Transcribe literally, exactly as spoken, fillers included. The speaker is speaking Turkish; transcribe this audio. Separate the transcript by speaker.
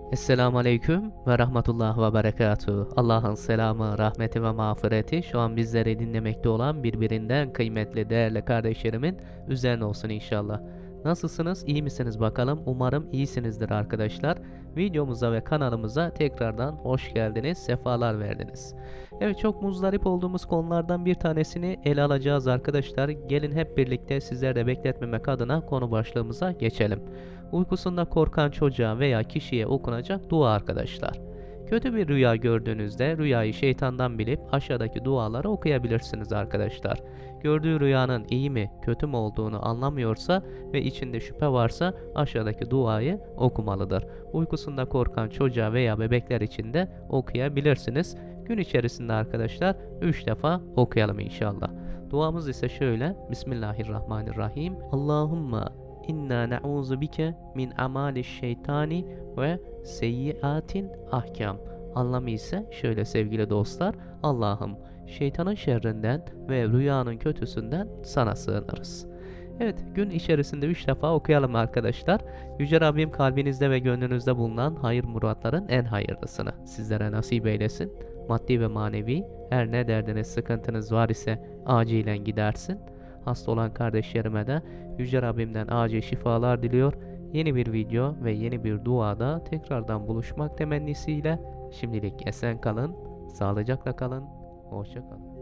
Speaker 1: Esselamu Aleyküm ve Rahmetullah ve Berekatuhu. Allah'ın selamı, rahmeti ve mağfireti şu an bizleri dinlemekte olan birbirinden kıymetli, değerli kardeşlerimin üzerine olsun inşallah. Nasılsınız? İyi misiniz bakalım? Umarım iyisinizdir arkadaşlar. Videomuza ve kanalımıza tekrardan hoş geldiniz, sefalar verdiniz. Evet, çok muzdarip olduğumuz konulardan bir tanesini ele alacağız arkadaşlar. Gelin hep birlikte sizleri de bekletmemek adına konu başlığımıza geçelim. Uykusunda korkan çocuğa veya kişiye okunacak dua arkadaşlar. Kötü bir rüya gördüğünüzde rüyayı şeytandan bilip aşağıdaki duaları okuyabilirsiniz arkadaşlar. Gördüğü rüyanın iyi mi kötü mü olduğunu anlamıyorsa ve içinde şüphe varsa aşağıdaki duayı okumalıdır. Uykusunda korkan çocuğa veya bebekler için de okuyabilirsiniz. Gün içerisinde arkadaşlar üç defa okuyalım inşallah. Duamız ise şöyle: Bismillahirrahmanirrahim. Allahümme İnna na'uzu bike min amali şeytani ve seyyiatin ahkam. Anlamı ise şöyle sevgili dostlar: Allah'ım, şeytanın şerrinden ve rüyanın kötüsünden sana sığınırız. Evet, gün içerisinde üç defa okuyalım arkadaşlar. Yüce Rabbim kalbinizde ve gönlünüzde bulunan hayır muratların en hayırlısını sizlere nasip eylesin. Maddi ve manevi her ne derdiniz, sıkıntınız var ise acilen gidersin. Hasta olan kardeşlerime de Yüce Rabbimden acil şifalar diliyor. Yeni bir video ve yeni bir duada tekrardan buluşmak temennisiyle şimdilik esen kalın, sağlıcakla kalın, hoşça kalın.